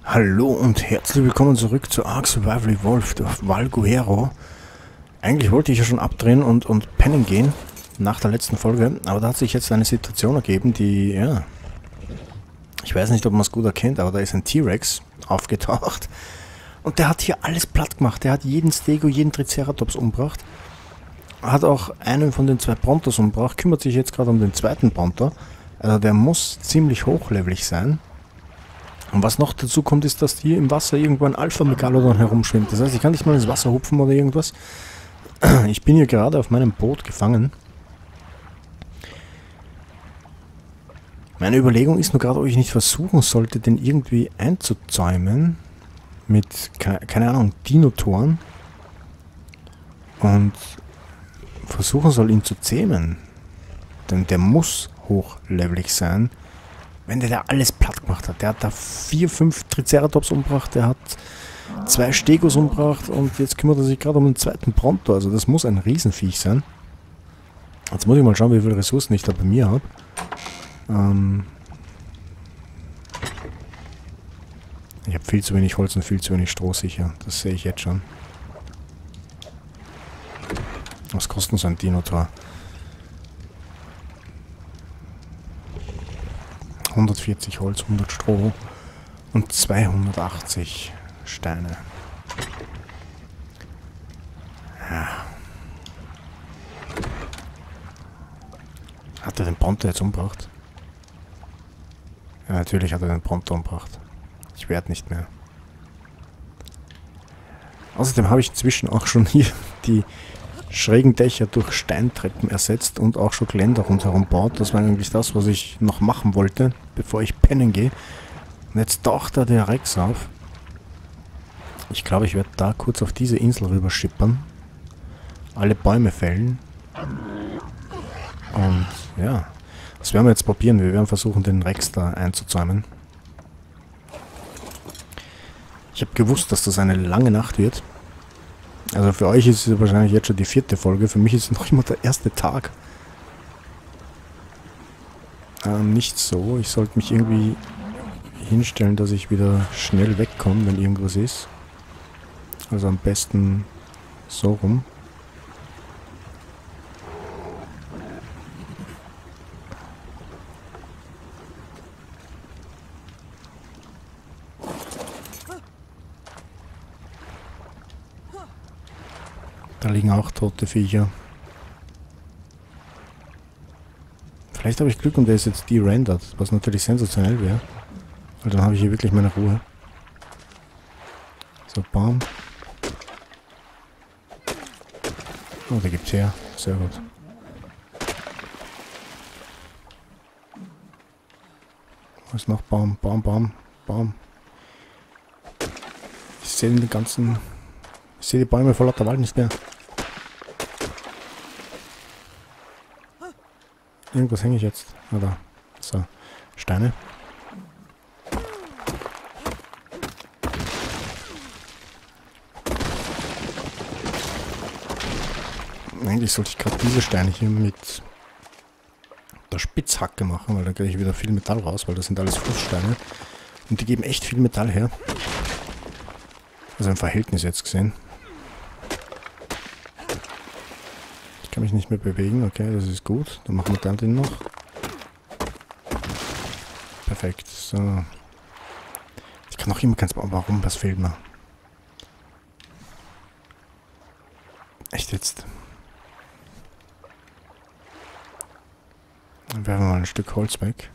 Hallo und herzlich willkommen zurück zu Ark Survival Evolved auf Val Guero. Eigentlich wollte ich ja schon abdrehen und pennen gehen nach der letzten Folge, aber da hat sich jetzt eine Situation ergeben, die, ja, ich weiß nicht, ob man es gut erkennt, aber da ist ein T-Rex aufgetaucht und der hat hier alles platt gemacht. Der hat jeden Stego, jeden Triceratops umgebracht, hat auch einen von den zwei Brontos umgebracht, kümmert sich jetzt gerade um den zweiten Bronto. Also der muss ziemlich hochlevelig sein. Und was noch dazu kommt, ist, dass hier im Wasser irgendwo ein Alpha-Megalodon herumschwimmt. Das heißt, ich kann nicht mal ins Wasser hupfen oder irgendwas. Ich bin hier gerade auf meinem Boot gefangen. Meine Überlegung ist nur gerade, ob ich nicht versuchen sollte, den irgendwie einzuzäumen. Mit, keine Ahnung, Dinotoren. Und versuchen soll, ihn zu zähmen. Denn der muss hochlevelig sein. Wenn der da alles platt gemacht hat. Der hat da 4, 5 Triceratops umgebracht, der hat 2 Stegos umgebracht und jetzt kümmert er sich gerade um den zweiten Bronto. Also das muss ein Riesenviech sein. Jetzt muss ich mal schauen, wie viele Ressourcen ich da bei mir habe. Ich habe viel zu wenig Holz und viel zu wenig Stroh sicher. Das sehe ich jetzt schon. Was kostet so ein Dinotor? 140 Holz, 100 Stroh und 280 Steine. Ja. Hat er den Bronto jetzt umgebracht? Ja, natürlich hat er den Bronto umgebracht. Ich werde nicht mehr. Außerdem habe ich inzwischen auch schon hier die schrägen Dächer durch Steintreppen ersetzt und auch schon Geländer rundherum baut. Das war eigentlich das, was ich noch machen wollte, bevor ich pennen gehe. Und jetzt taucht da der Rex auf. Ich glaube, ich werde da kurz auf diese Insel rüber schippern. Alle Bäume fällen. Und ja, das werden wir jetzt probieren. Wir werden versuchen, den Rex da einzuzäumen. Ich habe gewusst, dass das eine lange Nacht wird. Also für euch ist es wahrscheinlich jetzt schon die 4. Folge. Für mich ist es noch immer der erste Tag. Nicht so. Ich sollte mich irgendwie hinstellen, dass ich wieder schnell wegkomme, wenn irgendwas ist. Also am besten so rum. Da liegen auch tote Viecher. Vielleicht habe ich Glück und der ist jetzt derendert, was natürlich sensationell wäre. Weil dann habe ich hier wirklich meine Ruhe. So, bam. Oh, der gibt's her. Sehr gut. Was ist noch? Bam, bam, bam, bam. Ich sehe den ganzen... Ich sehe die Bäume vor lauter Wald nicht mehr. Irgendwas hänge ich jetzt. Oder so. Steine. Eigentlich sollte ich gerade diese Steine hier mit der Spitzhacke machen, weil da kriege ich wieder viel Metall raus, weil das sind alles Flusssteine. Und die geben echt viel Metall her. Also im Verhältnis jetzt gesehen. Ich kann mich nicht mehr bewegen, okay, das ist gut. Dann machen wir dann den noch. Perfekt, so. Ich kann auch immer keins bauen. Warum? Was fehlt mir? Echt jetzt? Dann werfen wir mal ein Stück Holz weg.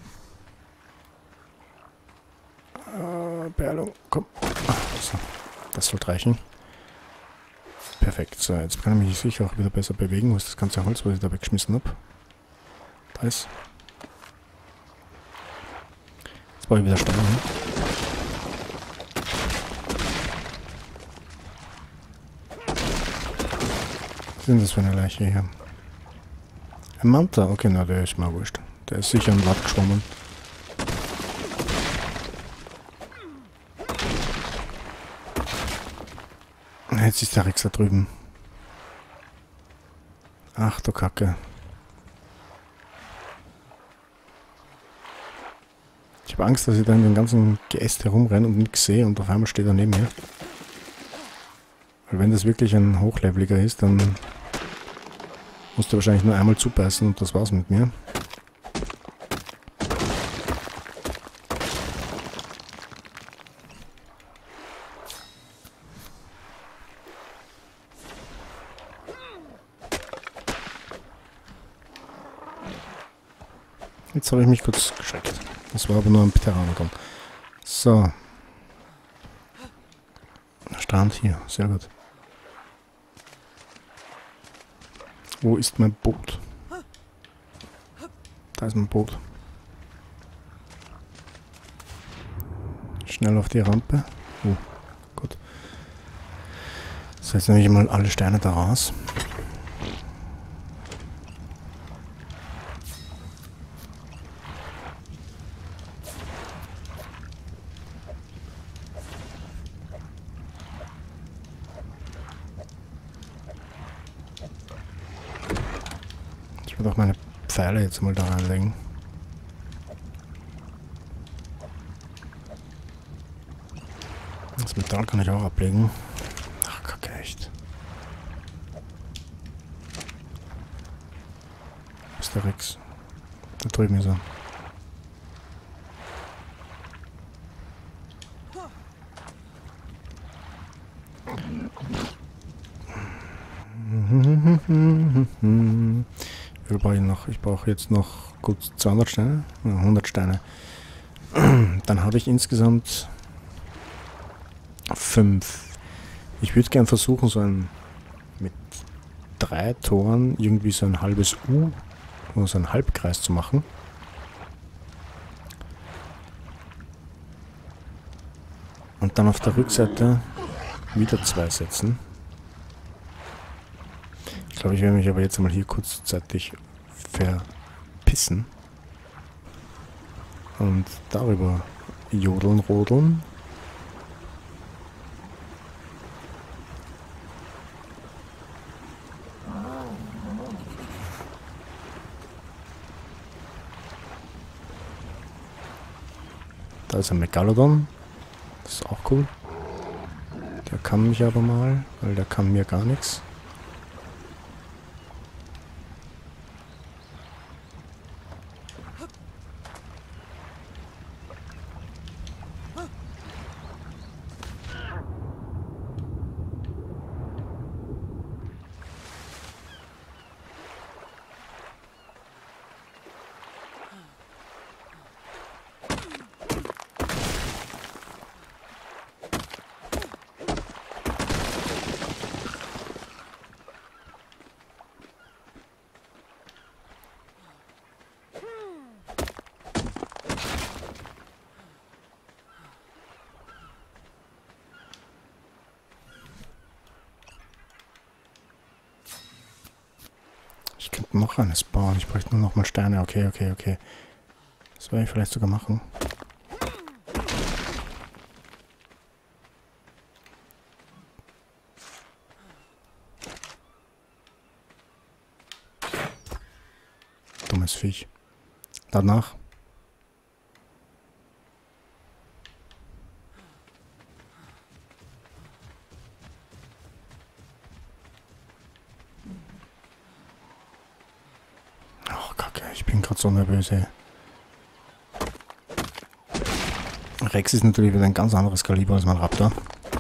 Perlung, komm. So, das sollte reichen. Perfekt, so, jetzt kann ich mich sicher auch wieder besser bewegen. Wo ist das ganze Holz, was ich da weggeschmissen habe? Da ist. Jetzt brauche ich wieder Steine. Was ist denn das für eine Leiche hier? Ein Manta? Okay, na, der ist mal wurscht. Der ist sicher im Watt geschwommen. Jetzt ist der Rex da drüben. Ach du Kacke. Ich habe habe Angst, dass ich da in den ganzen Geäst herumrenne und nichts sehe und auf einmal steht er neben mir. Weil wenn das wirklich ein Hochleveliger ist, dann musst du wahrscheinlich nur einmal zubeißen und das war's mit mir. Jetzt habe ich mich kurz geschreckt. Das war aber nur ein Pteranodon. So. Strand hier, sehr gut. Wo ist mein Boot? Da ist mein Boot. Schnell auf die Rampe. Oh, gut. So, jetzt nehme ich mal alle Steine da raus. Ich werde auch meine Pfeile jetzt mal da reinlegen. Das Metall kann ich auch ablegen. Ach, kacke, echt. Wo ist der Rex? Da drüben ist er. Wie viel brauche ich noch? Ich brauche jetzt noch gut 200 Steine. 100 Steine. Dann habe ich insgesamt 5. Ich würde gern versuchen, so ein mit 3 Toren irgendwie so ein halbes U oder so einen Halbkreis zu machen. Und dann auf der Rückseite wieder 2 setzen. Ich glaube, ich werde mich aber jetzt mal hier kurzzeitig verpissen. Und darüber jodeln, rodeln. Da ist ein Megalodon. Das ist auch cool. Der kann mich aber mal, weil der kann mir gar nichts. Ich könnte noch eines bauen. Ich bräuchte nur noch mal Steine. Okay, okay, okay. Das werde ich vielleicht sogar machen. Dummes Viech. Danach. Oh, Kacke, ich bin gerade so nervös, ey. Rex ist natürlich wieder ein ganz anderes Kaliber als mein Raptor.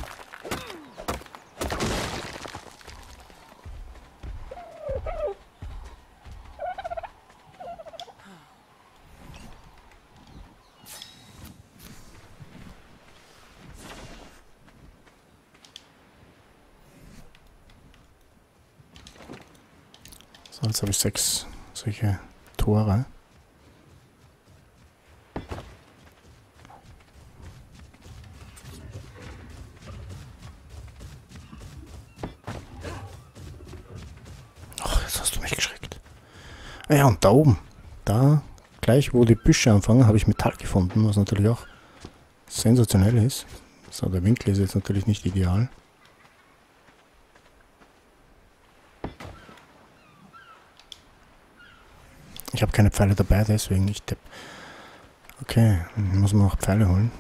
So, jetzt habe ich 6 solche Tore. Ach, jetzt hast du mich geschreckt. Ah ja, und da oben, da gleich wo die Büsche anfangen, habe ich Metall gefunden, was natürlich auch sensationell ist. So, der Winkel ist jetzt natürlich nicht ideal. Ich habe keine Pfeile dabei, deswegen nicht. Okay, dann muss man auch Pfeile holen.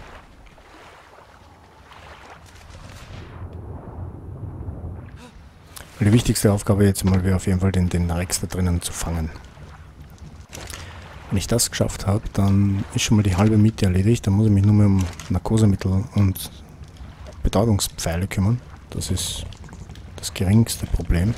Die wichtigste Aufgabe jetzt mal wäre auf jeden Fall den Rex da drinnen zu fangen. Wenn ich das geschafft habe, dann ist schon mal die halbe Miete erledigt. Dann muss ich mich nur mehr um Narkosemittel und Betäubungspfeile kümmern. Das ist das geringste Problem.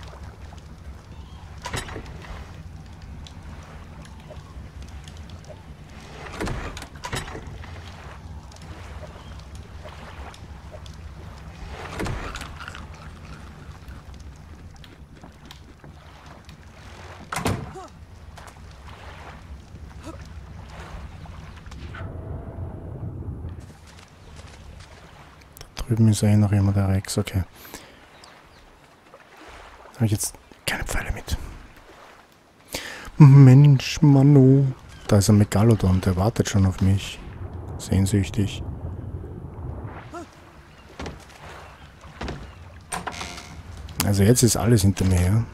Drüben ist eh noch jemand, der Rex, okay. Habe ich jetzt keine Pfeile mit. Mensch, Mano. Da ist ein Megalodon, der wartet schon auf mich. Sehnsüchtig. Also jetzt ist alles hinter mir her.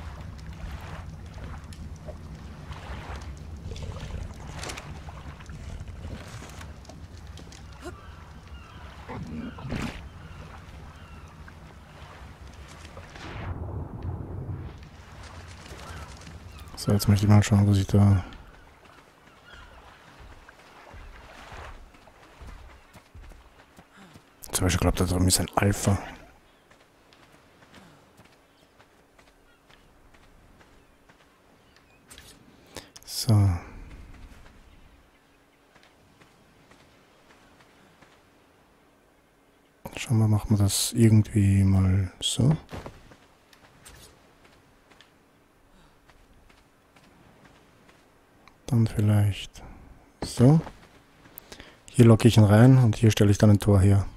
So, jetzt möchte ich mal schauen, was ich da... Zum Beispiel, ich glaube, da drüben ist ein Alpha. So. Schauen wir, machen wir das irgendwie mal so. Dann vielleicht so. Hier locke ich ihn rein und hier stelle ich dann ein Tor her.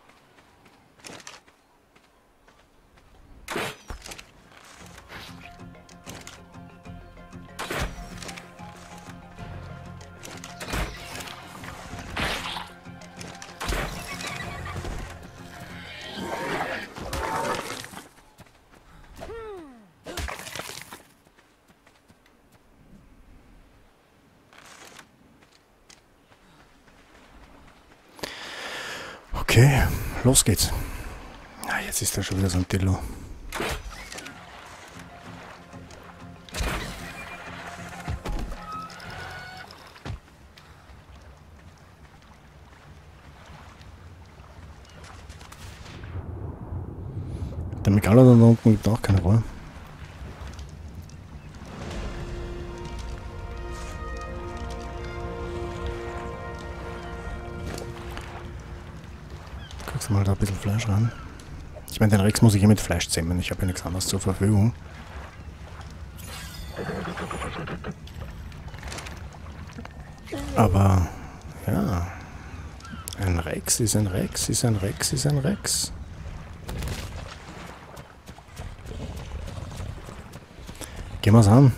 Okay, los geht's. Ah, jetzt ist da schon wieder so ein Dillo. Der Megalodon da unten gibt auch keine Ruhe. Mal da ein bisschen Fleisch ran. Ich meine, den Rex muss ich mit Fleisch zähmen. Ich habe ja nichts anderes zur Verfügung. Aber, ja. Ein Rex ist ein Rex, ist ein Rex, ist ein Rex. Gehen wir's an.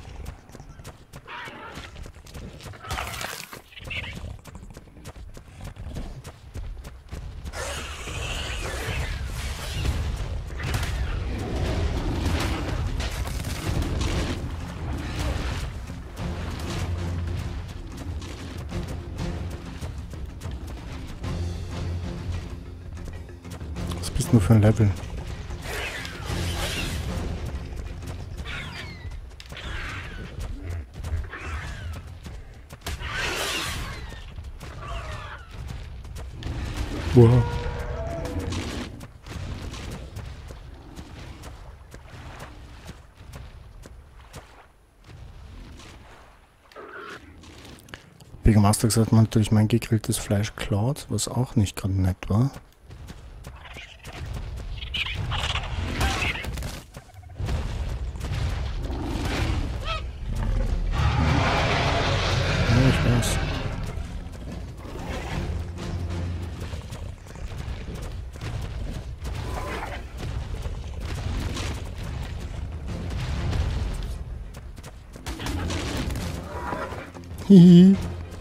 Was bist du nur für ein Level? Wow. Big Master gesagt, man natürlich mein gegrilltes Fleisch klaut, was auch nicht gerade nett war. Ja, ich weiß. Hihi.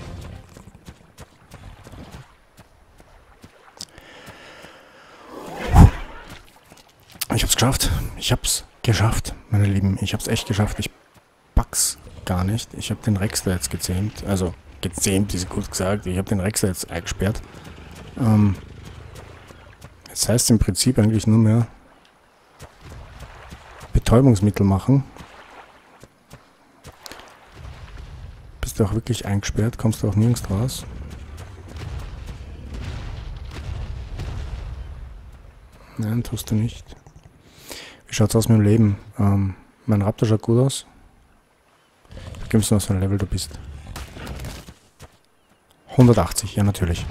Ich hab's geschafft. Ich hab's geschafft, meine Lieben. Ich hab's echt geschafft. Ich pack's gar nicht. Ich habe den Rex da jetzt gezähmt. Also gezähmt, ist gut gesagt. Ich habe den Rex jetzt eingesperrt. Das heißt im Prinzip eigentlich nur mehr Betäubungsmittel machen. Bist du auch wirklich eingesperrt, kommst du auch nirgends raus. Nein, tust du nicht. Wie schaut's aus mit dem Leben? Mein Raptor schaut gut aus. Gibst du noch so ein Level du bist? 180, ja natürlich.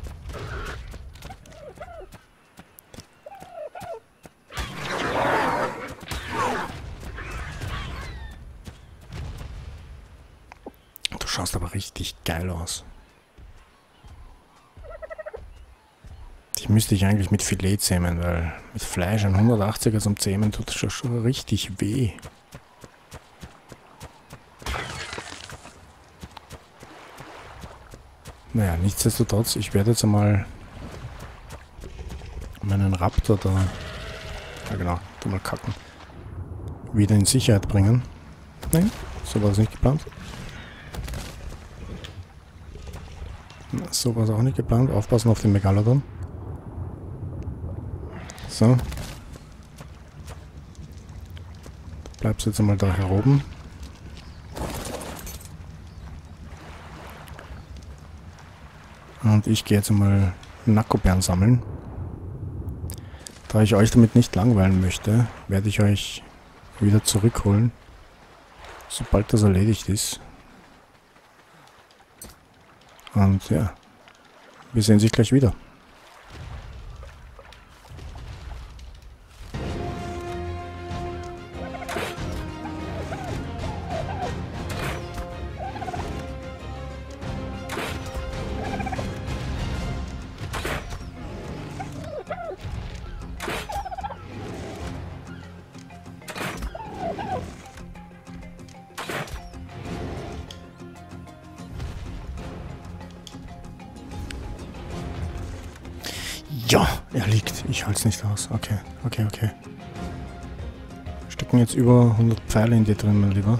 Du schaust aber richtig geil aus. Ich müsste dich eigentlich mit Filet zähmen, weil mit Fleisch ein 180er zum Zähmen tut schon richtig weh. Naja, nichtsdestotrotz, ich werde jetzt einmal meinen Raptor da, ja genau, da mal kacken, wieder in Sicherheit bringen. Nein, so war es nicht geplant. So war es auch nicht geplant. Aufpassen auf den Megalodon. So. Du bleibst jetzt einmal da heroben. Und ich gehe jetzt einmal Nakobären sammeln. Da ich euch damit nicht langweilen möchte, werde ich euch wieder zurückholen, sobald das erledigt ist. Und ja, wir sehen sich gleich wieder. Ja, er liegt. Ich halte es nicht aus. Okay, okay, okay. Stecken jetzt über 100 Pfeile in dir drin, mein Lieber.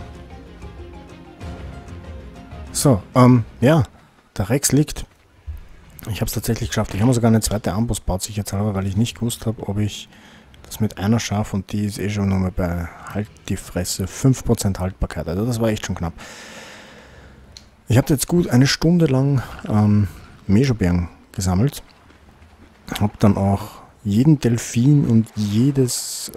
So, ja. Der Rex liegt. Ich habe es tatsächlich geschafft. Ich habe mir sogar eine zweite Amboss baut sich jetzt aber, weil ich nicht gewusst habe, ob ich das mit einer schaffe und die ist eh schon nochmal bei halt die Fresse 5% Haltbarkeit. Also das war echt schon knapp. Ich habe jetzt gut eine Stunde lang Mejobergen gesammelt. Hab dann auch jeden Delfin und jedes,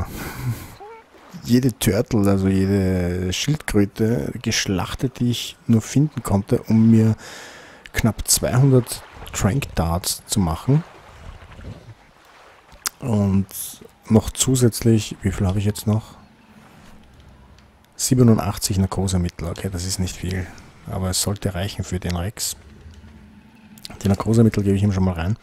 jede Turtle, also jede Schildkröte geschlachtet, die ich nur finden konnte, um mir knapp 200 Trank Darts zu machen. Und noch zusätzlich, wie viel habe ich jetzt noch? 87 Narkosemittel, okay, das ist nicht viel, aber es sollte reichen für den Rex. Die Narkosemittel gebe ich ihm schon mal rein.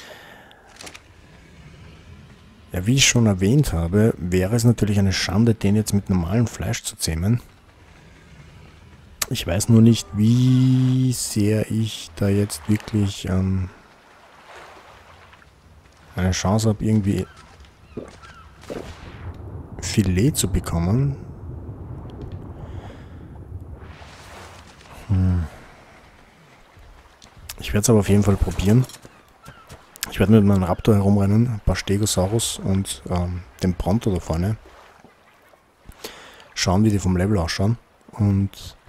Ja, wie ich schon erwähnt habe, wäre es natürlich eine Schande, den jetzt mit normalem Fleisch zu zähmen. Ich weiß nur nicht, wie sehr ich da jetzt wirklich eine Chance habe, irgendwie Filet zu bekommen. Ich werde es aber auf jeden Fall probieren. Ich werde mit meinem Raptor herumrennen, ein paar Stegosaurus und den Bronto da vorne. Schauen, wie die vom Level ausschauen. Und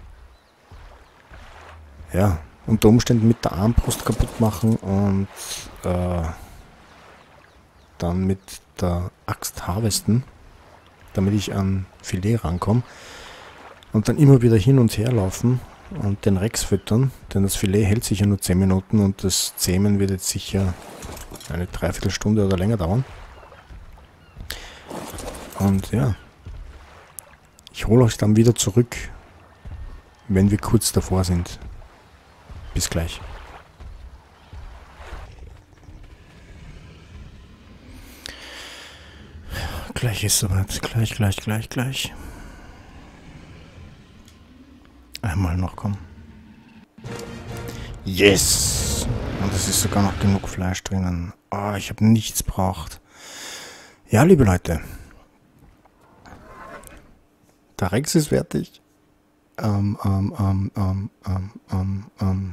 ja, unter Umständen mit der Armbrust kaputt machen und dann mit der Axt harvesten, damit ich an Filet rankomme. Und dann immer wieder hin und her laufen und den Rex füttern, denn das Filet hält sicher nur 10 Minuten und das Zähmen wird jetzt sicher eine Dreiviertelstunde oder länger dauern. Und ja, ich hole euch dann wieder zurück, wenn wir kurz davor sind. Bis gleich. Gleich ist soweit. Gleich. Einmal noch kommen. Yes! Und es ist sogar noch genug Fleisch drinnen. Oh, ich habe nichts braucht. Ja, liebe Leute. Der Rex ist fertig. Ähm, ähm, ähm, ähm, ähm, ähm, ähm.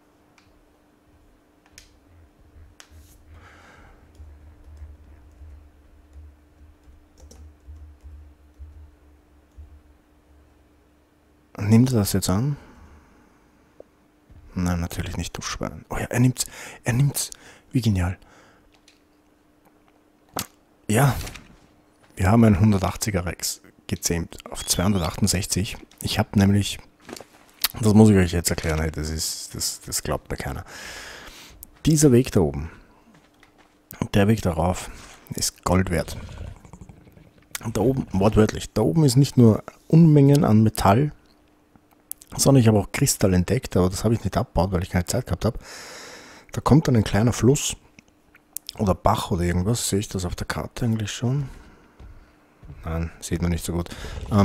Nimmt er das jetzt an? Nein, natürlich nicht, du Schwein. Oh ja, er nimmt's. Er nimmt's. Wie genial. Ja, wir haben einen 180er Rex gezähmt auf 268. Ich habe nämlich, das muss ich euch jetzt erklären, das glaubt mir keiner. Dieser Weg da oben, der Weg darauf, ist Gold wert. Und da oben, wortwörtlich, da oben ist nicht nur Unmengen an Metall, sondern ich habe auch Kristall entdeckt, aber das habe ich nicht abgebaut, weil ich keine Zeit gehabt habe. Da kommt dann ein kleiner Fluss oder Bach oder irgendwas. Sehe ich das auf der Karte eigentlich schon? Nein, sieht man nicht so gut.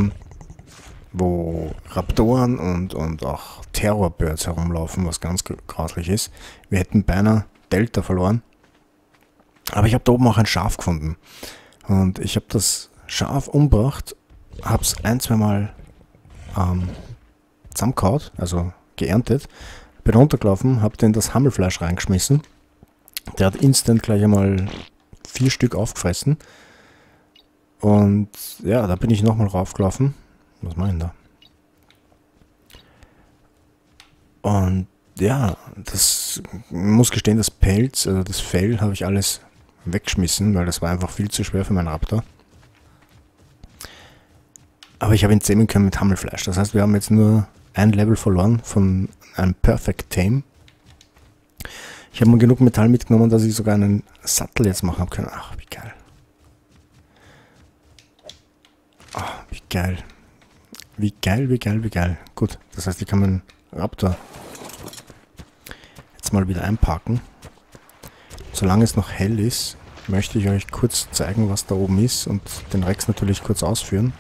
Wo Raptoren und auch Terrorbirds herumlaufen, was ganz grauslich ist. Wir hätten beinahe Delta verloren. Aber ich habe da oben auch ein Schaf gefunden. Und ich habe das Schaf umgebracht, habe es ein, zweimal zusammengehauen, also geerntet, bin runtergelaufen, habe den das Hammelfleisch reingeschmissen. Der hat instant gleich einmal 4 Stück aufgefressen. Und ja, da bin ich nochmal raufgelaufen. Was mache ich denn da? Und ja, das muss gestehen, das Pelz, also das Fell habe ich alles weggeschmissen, weil das war einfach viel zu schwer für meinen Raptor. Aber ich habe ihn zähmen können mit Hammelfleisch. Das heißt, wir haben jetzt nur ein Level verloren von einem Perfect Tame. Ich habe mir genug Metall mitgenommen, dass ich sogar einen Sattel jetzt machen habe können. Ach, wie geil. Ach, wie geil. Wie geil, wie geil, wie geil. Gut, das heißt, ich kann meinen Raptor jetzt mal wieder einparken. Solange es noch hell ist, möchte ich euch kurz zeigen, was da oben ist und den Rex natürlich kurz ausführen.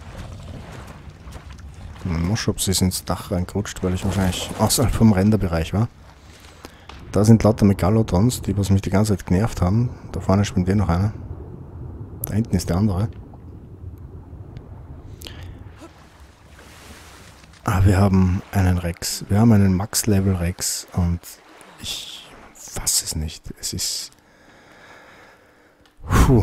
Mein Moschopс ist ins Dach reingerutscht, weil ich wahrscheinlich außerhalb vom Renderbereich war. Da sind lauter Megalotrons, die was mich die ganze Zeit genervt haben. Da vorne springt noch einer. Da hinten ist der andere. Ah, wir haben einen Rex. Wir haben einen Max-Level-Rex und ich fasse es nicht. Es ist... Puh.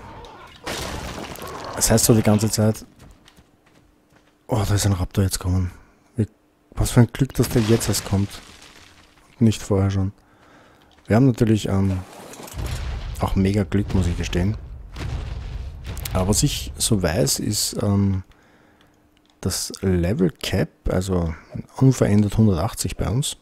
Das heißt so die ganze Zeit... Oh, da ist ein Raptor jetzt gekommen. Was für ein Glück, dass der jetzt erst kommt. Nicht vorher schon. Wir haben natürlich auch mega Glück, muss ich gestehen. Aber was ich so weiß, ist das Level Cap, also unverändert 180 bei uns.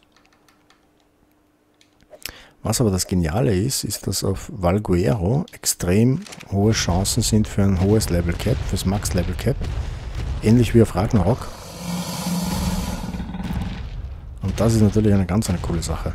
Was aber das Geniale ist, ist, dass auf Valguero extrem hohe Chancen sind für ein hohes Level Cap, fürs Max Level Cap. Ähnlich wie auf Ragnarok. Und das ist natürlich eine coole Sache.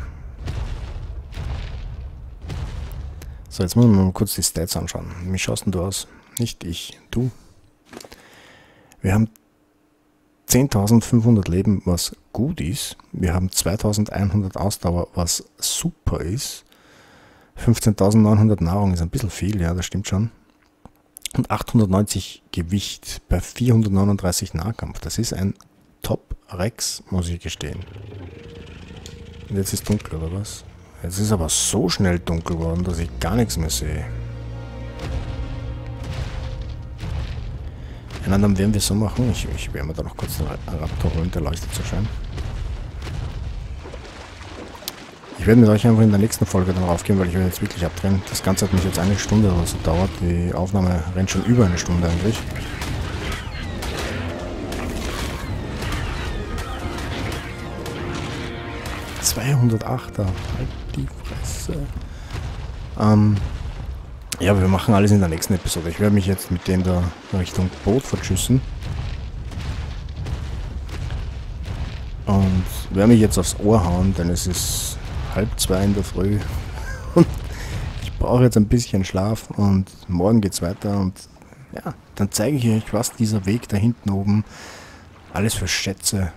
So, jetzt müssen wir mal kurz die Stats anschauen. Wie schaust denn du aus? Nicht ich, du. Wir haben 10.500 Leben, was gut ist. Wir haben 2.100 Ausdauer, was super ist. 15.900 Nahrung ist ein bisschen viel, ja, das stimmt schon. Und 890 Gewicht bei 439 Nahkampf. Das ist ein Top-Rex, muss ich gestehen. Und jetzt ist dunkel, oder was? Jetzt ist aber so schnell dunkel geworden, dass ich gar nichts mehr sehe. Ja, dann werden wir so machen. Ich werde mir da noch kurz den Raptor holen, der leuchtet so schön. Ich werde mit euch einfach in der nächsten Folge dann raufgehen, weil ich werde jetzt wirklich abdrehen. Das Ganze hat mich jetzt eine Stunde oder so dauert. Die Aufnahme rennt schon über eine Stunde eigentlich. ...208er. Halt die Fresse. Ja, wir machen alles in der nächsten Episode. Ich werde mich jetzt mit dem da Richtung Boot verschüssen. Und werde mich jetzt aufs Ohr hauen, denn es ist 1:30 in der Früh. Und ich brauche jetzt ein bisschen Schlaf und morgen geht's weiter. Und ja, dann zeige ich euch, was dieser Weg da hinten oben alles für Schätze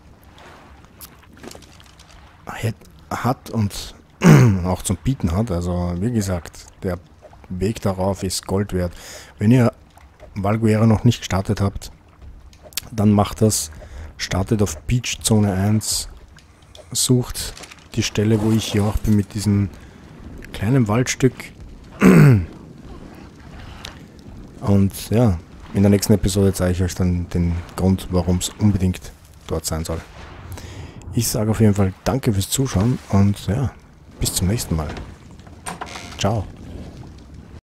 hat und auch zum Bieten hat. Also wie gesagt, der Weg darauf ist Gold wert. Wenn ihr Valguero noch nicht gestartet habt, dann macht das. Startet auf Beach Zone 1, sucht die Stelle, wo ich hier auch bin mit diesem kleinen Waldstück. Und ja, in der nächsten Episode zeige ich euch dann den Grund, warum es unbedingt dort sein soll. Ich sage auf jeden Fall danke fürs Zuschauen und ja, bis zum nächsten Mal. Ciao.